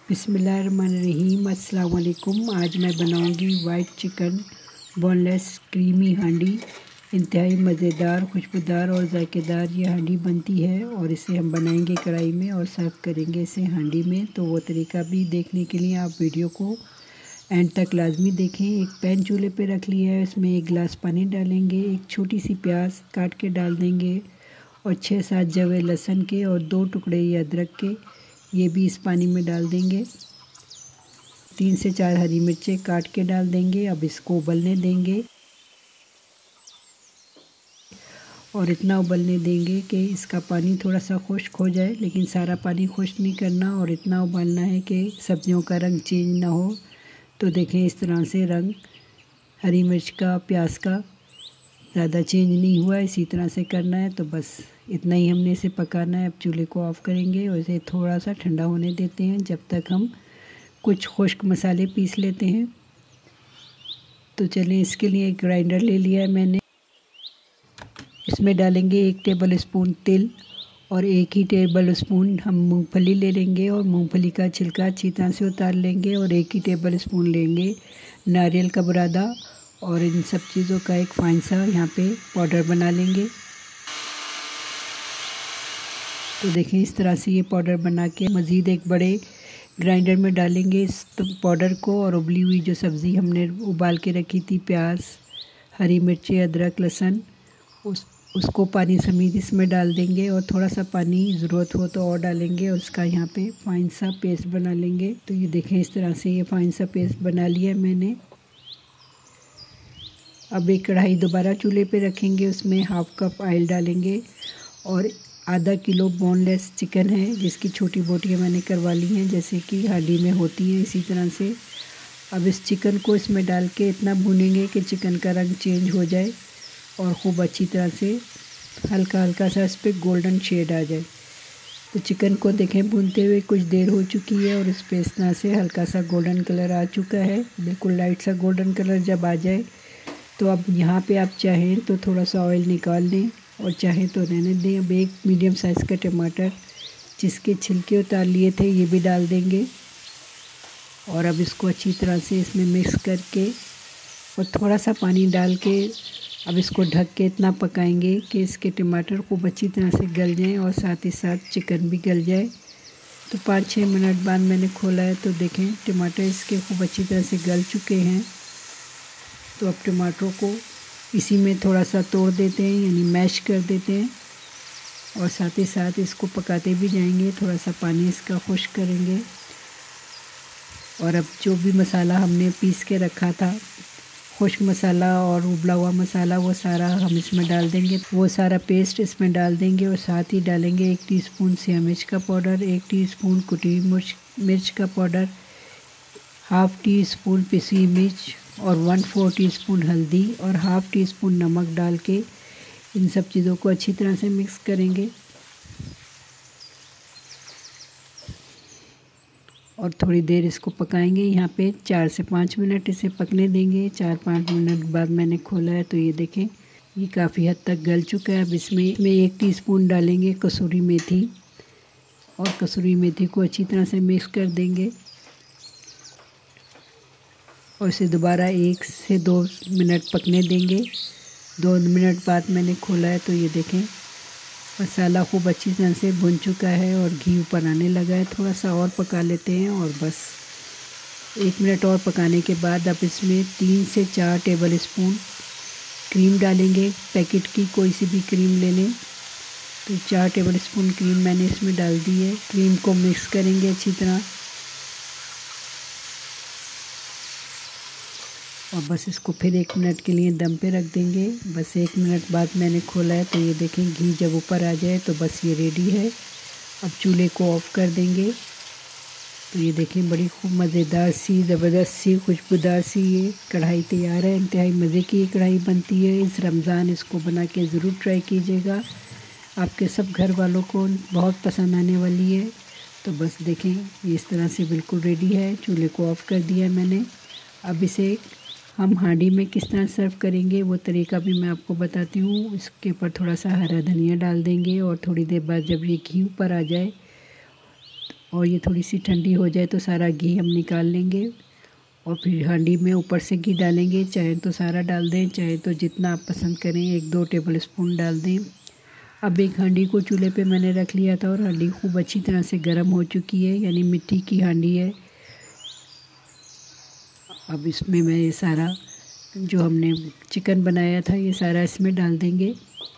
बिस्मिल्लाहिर्रहमानिर्रहीम। अस्सलाम वालेकुम। आज मैं बनाऊंगी वाइट चिकन बोनलेस क्रीमी हांडी। इंतहाई मज़ेदार, खुशबूदार और जायकेदार ये हांडी बनती है और इसे हम बनाएंगे कढ़ाई में और सर्व करेंगे इसे हांडी में। तो वो तरीका भी देखने के लिए आप वीडियो को एंड तक लाजमी देखें। एक पैन चूल्हे पे रख लिया है, इसमें 1 गिलास पानी डालेंगे, एक छोटी सी प्याज काट के डाल देंगे और 6-7 जवे लहसुन के और 2 टुकड़े ये अदरक के, ये भी इस पानी में डाल देंगे। 3 से 4 हरी मिर्चें काट के डाल देंगे। अब इसको उबलने देंगे और इतना उबलने देंगे कि इसका पानी थोड़ा सा खुश्क हो जाए, लेकिन सारा पानी खुश्क नहीं करना और इतना उबालना है कि सब्जियों का रंग चेंज ना हो। तो देखें इस तरह से रंग हरी मिर्च का, प्याज का ज़्यादा चेंज नहीं हुआ, इसी तरह से करना है। तो बस इतना ही हमने इसे पकाना है। अब चूल्हे को ऑफ़ करेंगे और इसे थोड़ा सा ठंडा होने देते हैं जब तक हम कुछ खुश्क मसाले पीस लेते हैं। तो चलें, इसके लिए एक ग्राइंडर ले लिया है मैंने। इसमें डालेंगे 1 टेबल स्पून तिल और 1 ही टेबल स्पून हम मूंगफली ले लेंगे और मूंगफली का छिलका अच्छी तरह से उतार लेंगे और 1 ही टेबल स्पून लेंगे नारियल का बुरादा और इन सब चीज़ों का एक फाइन सा यहाँ पे पाउडर बना लेंगे। तो देखें इस तरह से ये पाउडर बना के मज़ीद एक बड़े ग्राइंडर में डालेंगे इस पाउडर को और उबली हुई जो सब्ज़ी हमने उबाल के रखी थी, प्याज, हरी मिर्ची, अदरक, लहसुन, उसको पानी समेत इसमें डाल देंगे और थोड़ा सा पानी ज़रूरत हो तो और डालेंगे और उसका यहाँ पे फाइन सा पेस्ट बना लेंगे। तो ये देखें इस तरह से ये फाइन सा पेस्ट बना लिया है मैंने। अब एक कढ़ाई दोबारा चूल्हे पे रखेंगे, उसमें 1/2 कप ऑयल डालेंगे और आधा किलो बोनलेस चिकन है जिसकी छोटी बोटियाँ मैंने करवा ली हैं जैसे कि हांडी में होती हैं, इसी तरह से। अब इस चिकन को इसमें डाल के इतना भूनेंगे कि चिकन का रंग चेंज हो जाए और ख़ूब अच्छी तरह से हल्का हल्का सा इस पर गोल्डन शेड आ जाए। तो चिकन को देखें भूनते हुए कुछ देर हो चुकी है और इस पर इस तरह से हल्का सा गोल्डन कलर आ चुका है, बिल्कुल लाइट सा गोल्डन कलर जब आ जाए तो अब यहाँ पे आप चाहें तो थोड़ा सा ऑयल निकाल लें और चाहें तो रहने दें। अब एक मीडियम साइज़ का टमाटर जिसके छिलके उतार लिए थे ये भी डाल देंगे और अब इसको अच्छी तरह से इसमें मिक्स करके और थोड़ा सा पानी डाल के अब इसको ढक के इतना पकाएंगे कि इसके टमाटर खूब अच्छी तरह से गल जाएं और साथ ही साथ चिकन भी गल जाए। तो 5-6 मिनट बाद मैंने खोला है तो देखें टमाटर इसके खूब अच्छी तरह से गल चुके हैं। तो अब टमाटरों को इसी में थोड़ा सा तोड़ देते हैं, यानी मैश कर देते हैं और साथ ही साथ इसको पकाते भी जाएंगे। थोड़ा सा पानी इसका खुश्क करेंगे और अब जो भी मसाला हमने पीस के रखा था, खुश्क मसाला और उबला हुआ मसाला, वो सारा हम इसमें डाल देंगे। वो सारा पेस्ट इसमें डाल देंगे और साथ ही डालेंगे 1 टीस्पून सेंधा मिर्च का पाउडर, 1 टीस्पून कुटी मिर्च का पाउडर, 1/2 टीस्पून पिसी मिर्च और 1/4 टीस्पून हल्दी और 1/2 टीस्पून नमक डाल के इन सब चीज़ों को अच्छी तरह से मिक्स करेंगे और थोड़ी देर इसको पकाएंगे। यहाँ पे 4 से 5 मिनट इसे पकने देंगे। 4-5 मिनट बाद मैंने खोला है तो ये देखें ये काफ़ी हद तक गल चुका है। अब इसमें 1 टीस्पून डालेंगे कसूरी मेथी और कसूरी मेथी को अच्छी तरह से मिक्स कर देंगे और इसे दोबारा 1 से 2 मिनट पकने देंगे। 2 मिनट बाद मैंने खोला है तो ये देखें मसाला खूब अच्छी तरह से भुन चुका है और घी ऊपर आने लगा है। थोड़ा सा और पका लेते हैं और बस 1 मिनट और पकाने के बाद अब इसमें 3 से 4 टेबल स्पून क्रीम डालेंगे। पैकेट की कोई सी भी क्रीम ले लें। तो 4 टेबल स्पून क्रीम मैंने इसमें डाल दी है। क्रीम को मिक्स करेंगे अच्छी तरह और बस इसको फिर 1 मिनट के लिए दम पे रख देंगे। बस 1 मिनट बाद मैंने खोला है तो ये देखें घी जब ऊपर आ जाए तो बस ये रेडी है। अब चूल्हे को ऑफ़ कर देंगे। तो ये देखें बड़ी खूब मज़ेदार सी, ज़बरदस्त सी, खुशबूदार सी ये कढ़ाई तैयार है। इंतहाई मज़े की ये कढ़ाई बनती है। इस रमज़ान इसको बना के ज़रूर ट्राई कीजिएगा, आपके सब घर वालों को बहुत पसंद आने वाली है। तो बस देखें ये इस तरह से बिल्कुल रेडी है। चूल्हे को ऑफ़ कर दिया मैंने। अब इसे हम हांडी में किस तरह सर्व करेंगे वो तरीका भी मैं आपको बताती हूँ। इसके ऊपर थोड़ा सा हरा धनिया डाल देंगे और थोड़ी देर बाद जब ये घी ऊपर आ जाए और ये थोड़ी सी ठंडी हो जाए तो सारा घी हम निकाल लेंगे और फिर हांडी में ऊपर से घी डालेंगे। चाहे तो सारा डाल दें, चाहे तो जितना आप पसंद करें 1-2 टेबल स्पून डाल दें। अब एक हांडी को चूल्हे पे मैंने रख लिया था और हांडी खूब अच्छी तरह से गर्म हो चुकी है, यानी मिट्टी की हांडी है। अब इसमें मैं ये सारा जो हमने चिकन बनाया था ये सारा इसमें डाल देंगे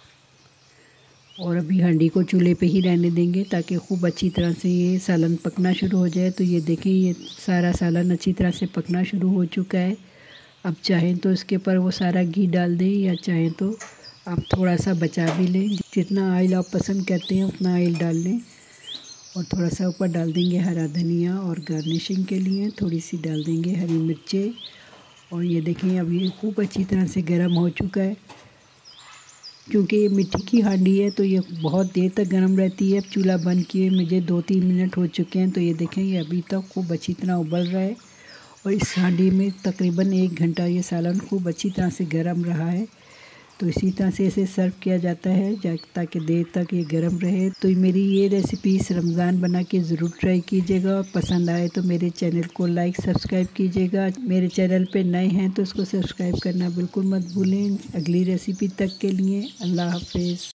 और अभी हांडी को चूल्हे पे ही रहने देंगे ताकि खूब अच्छी तरह से ये सालन पकना शुरू हो जाए। तो ये देखें, ये सारा सालन अच्छी तरह से पकना शुरू हो चुका है। अब चाहें तो इसके ऊपर वो सारा घी डाल दें या चाहें तो आप थोड़ा सा बचा भी लें। जितना ऑयल आप पसंद करते हैं उतना ऑयल डाल लें और थोड़ा सा ऊपर डाल देंगे हरा धनिया और गार्निशिंग के लिए थोड़ी सी डाल देंगे हरी मिर्चें। और ये देखें, अब ये खूब अच्छी तरह से गर्म हो चुका है। क्योंकि ये मिट्टी की हांडी है तो ये बहुत देर तक गर्म रहती है। अब चूल्हा बंद किए मुझे 2-3 मिनट हो चुके हैं। तो ये देखें, ये अभी तक खूब अच्छी तरह उबल रहा है और इस हांडी में तकरीबन 1 घंटा ये सालन खूब अच्छी तरह से गर्म रहा है। तो इसी तरह से इसे सर्व किया जाता है ताकि देर तक ये गर्म रहे। तो मेरी ये रेसिपी इस रमज़ान बना के ज़रूर ट्राई कीजिएगा और पसंद आए तो मेरे चैनल को लाइक सब्सक्राइब कीजिएगा। मेरे चैनल पे नए हैं तो उसको सब्सक्राइब करना बिल्कुल मत भूलें। अगली रेसिपी तक के लिए अल्लाह हाफ़िज़।